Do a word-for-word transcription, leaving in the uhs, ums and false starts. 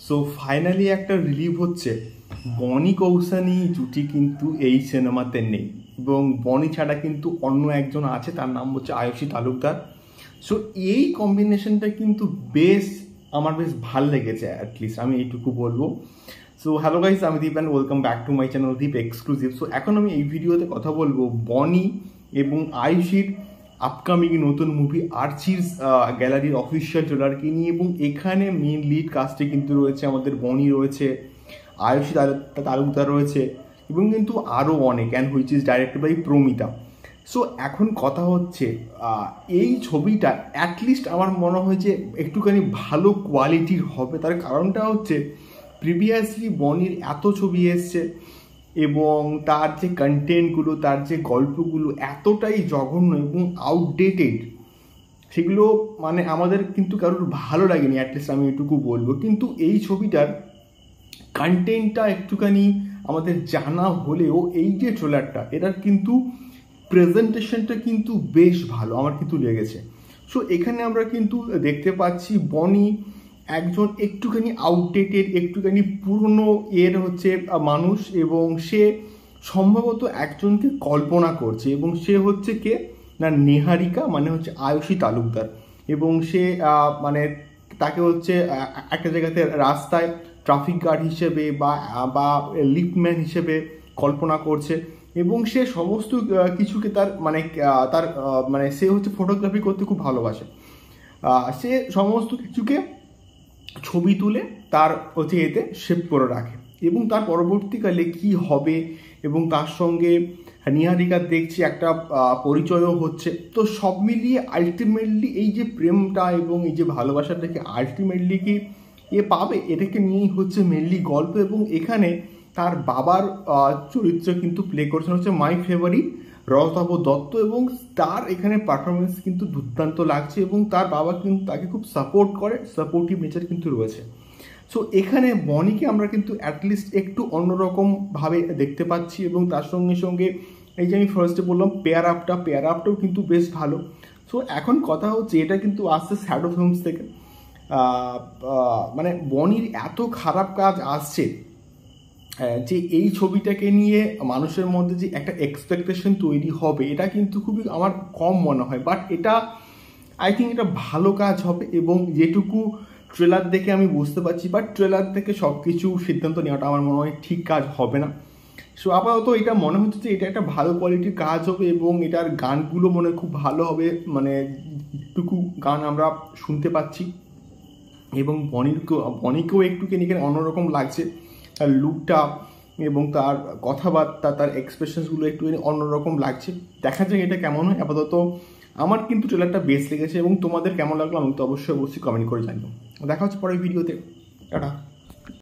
So finally একটা relieve হচ্ছে। বনি কৌশানি জুটি কিন্তু এই সিনেমাতে নেই, এবং বনি ছাড়া কিন্তু অন্য একজন আছে, তার নাম হচ্ছে আয়ুষী তালুকদার। সো এই কম্বিনেশনটা কিন্তু বেশ আমার বেশ ভাল লেগেছে, অ্যাটলিস্ট আমি এইটুকু বলবো। সো হ্যালো গাইস, আমি Deep and welcome back to my channel Deep exclusive. So এখন আমি এই ভিডিওতে কথা বলবো বনি এবং আয়ুষীর আপকামিং নতুন মুভি আর্চির গ্যালারির অফিসিয়াল ট্রেলারকে নিয়ে, এবং এখানে মেন লিড কাস্টে কিন্তু রয়েছে আমাদের বনি রয়েছে, আয়ুষী তালুকদার রয়েছে, এবং কিন্তু আরও অনেক, and which is directed by Pramita. So এখন কথা হচ্ছে এই ছবিটা অ্যাটলিস্ট আমার মনে হয় যে একটুখানি ভালো কোয়ালিটির হবে। তার কারণটা হচ্ছে প্রিভিয়াসলি বনির এত ছবি এসছে এবং তার যে কন্টেন্টগুলো, তার যে গল্পগুলো এতটাই জঘন্য এবং আউটডেটেড, সেগুলো মানে আমাদের কিন্তু কারোর ভালো লাগেনি, অ্যাটলিস্ট আমি এটুকু বলবো। কিন্তু এই ছবিটার কন্টেন্টটা একটুখানি আমাদের জানা হলেও এই যে ট্রেলারটা, এটার কিন্তু প্রেজেন্টেশনটা কিন্তু বেশ ভালো আমার কিন্তু লেগেছে। সো এখানে আমরা কিন্তু দেখতে পাচ্ছি বনি একজন একটুখানি আউটডেটেড, একটুখানি পুরনো এর হচ্ছে মানুষ, এবং সে সম্ভবত একজনকে কল্পনা করছে, এবং সে হচ্ছে কে না নিহারিকা, মানে হচ্ছে আয়ুষী তালুকদার। এবং সে মানে তাকে হচ্ছে একটা জায়গাতে রাস্তায় ট্রাফিক গার্ড হিসেবে বা বা লিফটম্যান হিসেবে কল্পনা করছে, এবং সে সমস্ত কিছুকে তার মানে তার মানে সে হচ্ছে ফটোগ্রাফি করতে খুব ভালোবাসে। সে সমস্ত কিছুকে ছবি তুলে তার হচ্ছে এতে সেভ করে রাখে, এবং তার পরবর্তীকালে কি হবে, এবং তার সঙ্গে নিহারিকার দেখছি একটা পরিচয়ও হচ্ছে। তো সব মিলিয়ে আলটিমেটলি এই যে প্রেমটা এবং এই যে ভালোবাসাটাকে আলটিমেটলি কি এ পাবে, এটাকে নিয়েই হচ্ছে মেনলি গল্প। এবং এখানে তার বাবার চরিত্র কিন্তু প্লে করছেন হচ্ছে মাই ফেভারিট রজতাভ দত্ত, এবং তার এখানে পারফরমেন্স কিন্তু দুর্দান্ত লাগছে, এবং তার বাবা কিন্তু তাকে খুব সাপোর্ট করে, সাপোর্টিভ নেচার কিন্তু রয়েছে। সো এখানে বনিকে আমরা কিন্তু অ্যাটলিস্ট একটু অন্যরকমভাবে দেখতে পাচ্ছি, এবং তার সঙ্গে সঙ্গে এই যে আমি ফার্স্টে বললাম পেয়ার আপটা পেয়ার আপটাও কিন্তু বেশ ভালো। সো এখন কথা হচ্ছে এটা কিন্তু আসছে শ্যাডো ফিল্মস থেকে, মানে বনির এত খারাপ কাজ আসছে যে এই ছবিটাকে নিয়ে মানুষের মধ্যে যে একটা এক্সপেকটেশন তৈরি হবে, এটা কিন্তু খুবই আমার কম মনে হয়। বাট এটা আই থিঙ্ক এটা ভালো কাজ হবে, এবং যেটুকু ট্রেলার দেখে আমি বুঝতে পারছি, বাট ট্রেলার থেকে সব কিছু সিদ্ধান্ত নেওয়াটা আমার মনে হয় ঠিক কাজ হবে না। সো আপাতত এটা মনে হচ্ছে যে এটা একটা ভালো কোয়ালিটির কাজ হবে, এবং এটার গানগুলো মনে হয় খুব ভালো হবে, মানে যেটুকু গান আমরা শুনতে পাচ্ছি। এবং বনির বনিকেও একটুখানি এখানে অন্যরকম লাগছে, তার লুকটা এবং তার কথাবার্তা, তার এক্সপ্রেশনসগুলো একটুখানি অন্যরকম লাগছে। দেখা যাক এটা কেমন হয়। আপাতত আমার কিন্তু ট্রেলারটা বেশ লেগেছে, এবং তোমাদের কেমন লাগলো আমি তো অবশ্যই অবশ্যই কমেন্ট করে জানিও। দেখা হচ্ছে পরের ভিডিওতে। টাটা।